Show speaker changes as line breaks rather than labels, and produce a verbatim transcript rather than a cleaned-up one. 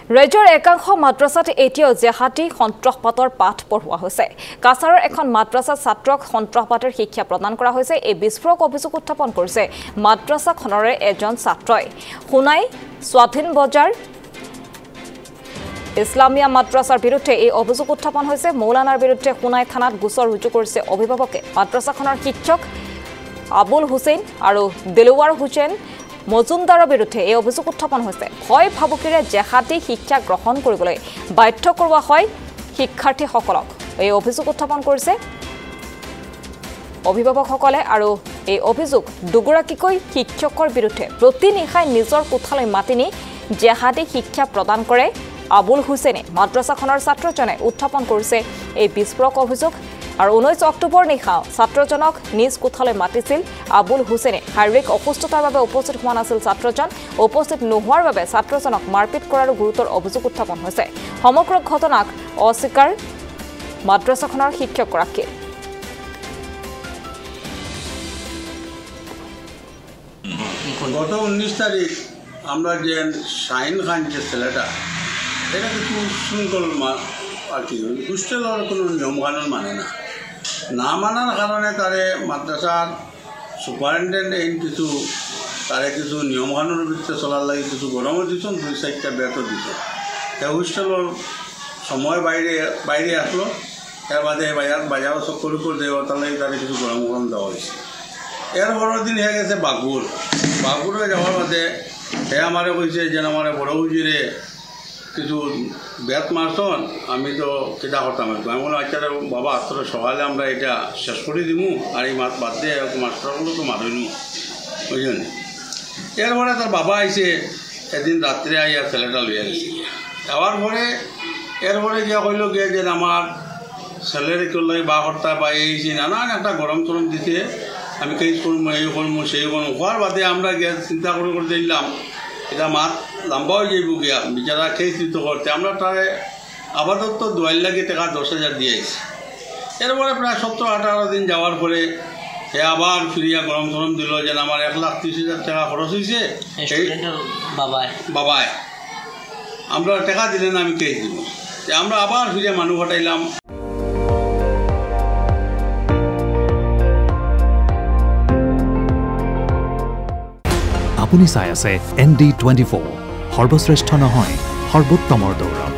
ৰাজ্যৰ একাংশ মাদ্ৰাছাত এতিয়াও জেহাদী সন্ত্ৰাসবাদৰ পাঠ পঢ়োৱা হৈছে। কাছাৰৰ এখন মাদ্ৰাছাত ছাত্ৰক সন্ত্ৰাসবাদৰ শিক্ষা প্ৰদান কৰা হৈছে। এই বিস্ফোৰক অভিযোগ উত্থাপন কৰিছে মাদ্ৰাছাখনৰে এজন ছাত্ৰই। সোণাই স্বাধীন বজাৰ ইছলামিয়া মাদ্ৰাছাৰ বিৰুদ্ধে এই অভিযোগ উত্থাপন হৈছে। মৌলানাৰ বিৰুদ্ধে সোণাই থানাত গোচৰ ৰুজু কৰিছে অভিভাৱকে। মাদ্ৰাছাখনৰ শিক্ষক আবুল হুছেইন আৰু দিলৱাৰ হুছেইন মজুমদাৰৰ বিৰুদ্ধে এই অভিযোগ উত্থাপন হৈছে। ভয় ভাবুকিৰে জেহাদী শিক্ষা গ্ৰহণ কৰিবলৈ বাধ্য কৰোৱা হয় শিক্ষাৰ্থীসকলক। এই অভিযোগ উত্থাপন কৰিছে অভিভাৱকসকলে আৰু এই অভিযোগ দুগৰাকীকৈ শিক্ষকৰ বিৰুদ্ধে প্ৰতি নিশাই নিজৰ কোঠালৈ মাতি নি জেহাদী শিক্ষা প্ৰদান কৰে আবুল হুছেইনে। মাদ্ৰাছাখনৰ ছাত্ৰজনে উত্থাপন কৰিছে এই বিস্ফোৰক অভিযোগ। আৰু ঊনৈছ অক্টোবৰ নিশা ছাত্ৰজনক নিজ কোঠালৈ মাতিছিল আবুল হুছেইনে। শাৰীৰিক অসুস্থতাৰ বাবে উপস্থিত হোৱা নাছিল ছাত্ৰজন। উপস্থিত নোহোৱাৰ বাবে ছাত্ৰজনক মাৰপিট কৰাৰো গুৰুতৰ অভিযোগ উত্থাপন হৈছে। সমগ্ৰ ঘটনাক অস্বীকাৰ মাদ্ৰাছাখনৰ শিক্ষকগৰাকীয়ে।
গত উনিশ তারিখ আমরা যে শাহিন খান যে ছেলেটা এটা কিছু শৃঙ্খল আর কি হোস্টেলের কোনো নিয়মকানুন মানে না না মানার কারণে তারে মাদ্রাসার সুপারিনটেন্ডেন্ট কিছু তারে কিছু নিয়মকানুনের ভিতরে চলার লাগে কিছু গরমও দিচ্ছেন, দুই চারটা বেতও দিচ্ছেন। সে হোস্টেলের সময় বাইরে বাইরে আসলো, এর বাদে বাজার বাজারও চক্কর উপর দেওয়া তাহলে তারে কিছু গরম গরম দেওয়া হয়েছে। এর বড় দিন হয়ে গেছে বাগুর বাগুরে যাওয়ার বাদে সে আমারে কইছে যে আমার বড় হুজিরে কিছু বেত মারছন, আমি তো কেটা করতাম। আমি বললাম আচ্ছা বাবা তোরা সকালে আমরা এটা শেষ করে দিমু আর এই মাছ বাদ দিয়ে মাস্টারগুলো তো মারিনি বুঝলেন। এরপরে তার বাবা আইসে এদিন রাত্রে আইয়া ছেলেটা লইয়া গেছে। যাওয়ার পরে এরপরে গিয়া কইল গিয়ে যে আমার ছেলের একটু লাগে বা কর্তা বা এইছি নানান একটা গরম টরম দিতে, আমি কেস করবো এই করবো সেই করবো। হওয়ার বাদে আমরা গিয়ে চিন্তা করে করে দিলাম এটা মাত লম্বা হয়ে যাইব গিয়া বিচারা কেস দিতে করতে। আমরা তারে আপাতত দুয়ার লাগে টাকা দশ হাজার দিয়েছি। এরপরে প্রায় সত্তর আঠারো দিন যাওয়ার পরে সে আবার ফিরিয়া গরম টরম দিল যে আমার এক লাখ ত্রিশ হাজার টাকা খরচ হয়েছে বাবায় বাবায় আমরা টাকা দিলেন আমি কেস দিব। আমরা আবার ফিরিয়া মানুষ হটাইলাম।
আপুনি চাই আছে এন ডি টুৱেণ্টি ফ'ৰ, সৰ্বশ্ৰেষ্ঠ নহয় সৰ্বোত্তমৰ দৌৰ।